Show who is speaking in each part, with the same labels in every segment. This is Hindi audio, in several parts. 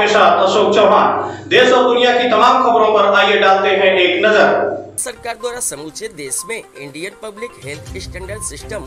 Speaker 1: आपके साथ अशोक चौहान। देश और दुनिया की तमाम खबरों पर आइए डालते हैं एक नजर।
Speaker 2: सरकार द्वारा समूचे देश में Indian public health standard system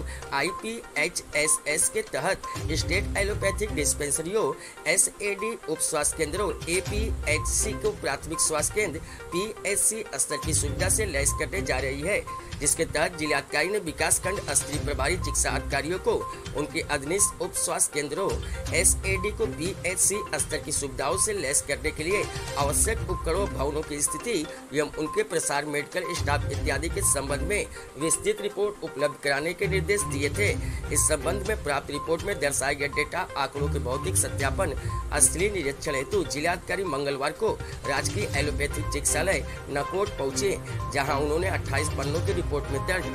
Speaker 2: IPHSS के तहत स्टेट एलोपैथिक डिस्पेंसरियों, SAD उप स्वास्थ्य केंद्रों, APHC को प्राथमिक स्वास्थ्य केंद्र PHC स्तर की सुविधा से लैस करने जा रही है, जिसके तहत जिलाधिकारी ने विकास खंड स्तरीय प्रभारी चिकित्सा अधिकारियों को उनके अधीनस्थ उप स्वास्थ्य केंद्रों SAD को PHC स्तर की सुविधाओं से लैस करने के लिए आवश्यक उपकरणों, भवनों की स्थिति एवं उनके प्रसार, मेडिकल स्टाफ इत्यादि के संबंध में विस्तृत रिपोर्ट उपलब्ध कराने के निर्देश दिए थे। इस संबंध में प्राप्त रिपोर्ट में दर्शाए गए डेटा आंकड़ों के भौतिक सत्यापन स्थलीय निरीक्षण हेतु जिलाधिकारी मंगलवार को राजकीय एलोपैथिक चिकित्सालय नकोट पहुंचे, जहां उन्होंने 28 पन्नों की रिपोर्ट में दर्ज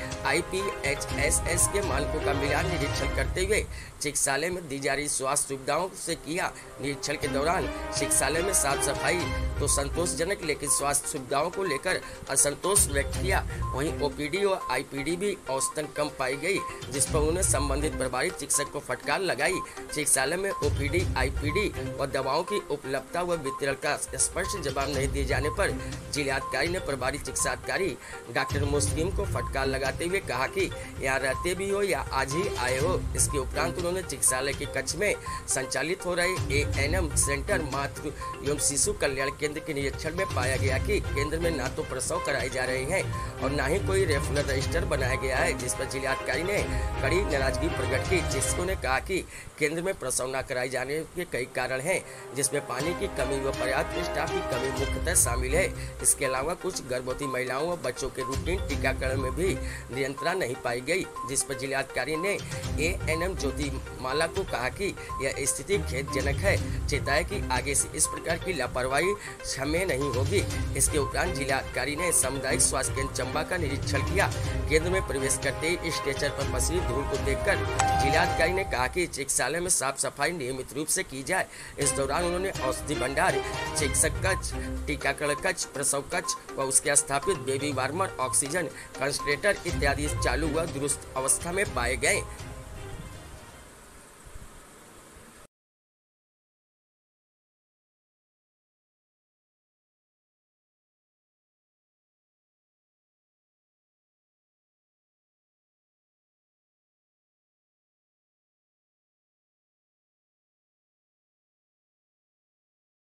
Speaker 2: IPHSS के मानकों का मिलान निरीक्षण करते हुए चिकित्सालय में दी जा रही स्वास्थ्य सुविधाओं से किया। निरीक्षण के दौरान चिकित्सालय में साफ सफाई तो संतोषजनक, लेकिन स्वास्थ्य सुविधाओं को लेकर असंतोष व्यक्त किया। वहीं OPD और IPD भी औसतन कम पाई गई, जिस पर उन्होंने संबंधित प्रभारी चिकित्सक को फटकार लगाई। चिकित्सालय में OPD, IPD और दवाओं की उपलब्धता व वितरण का स्पष्ट जवाब नहीं दिए जाने पर जिलाधिकारी ने प्रभारी चिकित्सा अधिकारी डॉक्टर मुस्लिम को फटकार लगाते हुए कहा कि यहाँ रहते भी हो या आज ही आए हो। इसके उपरांत उन्होंने चिकित्सालय के कक्ष में संचालित हो रहे ANM सेंटर मातृ एवं शिशु कल्याण केंद्र के निरीक्षण में पाया गया कि केंद्र में न तो प्रसव कराए जा रहे हैं और न ही कोई रेफरल रजिस्टर बनाया गया है, जिस पर जिलाधिकारी ने कड़ी नाराजगी प्रकट की। चिकित्सकों ने कहा कि केंद्र में प्रसव न कराए जाने के कई कारण हैं, जिसमें पानी की कमी व पर्याप्त स्टाफ की कमी मुख्यतः शामिल है। इसके अलावा कुछ गर्भवती महिलाओं व बच्चों के रूटीन टीकाकरण में भी नियंत्रण नहीं पाई गई, जिस पर जिलाधिकारी ने ANM ज्योति माला को कहा कि यह स्थिति खेदजनक है, चेताया कि आगे से इस प्रकार की लापरवाही क्षम्य नहीं होगी। इसके उपरांत जिलाधिकारी ने सामुदायिक स्वास्थ्य केंद्र चंबा का निरीक्षण किया। केंद्र में प्रवेश करते ही स्ट्रेचर पर पसरी धूल को देखकर जिलाधिकारी ने कहा कि चिकित्सालय में साफ सफाई नियमित रूप से की जाए। इस दौरान उन्होंने औषधि भंडार, चिकित्सक कक्ष, टीकाकरण कक्ष, प्रसव कक्ष व उसके स्थापित बेबी वार्मर, ऑक्सीजन कंसंट्रेटर इत्यादि चालू व दुरुस्त अवस्था में पाए गए।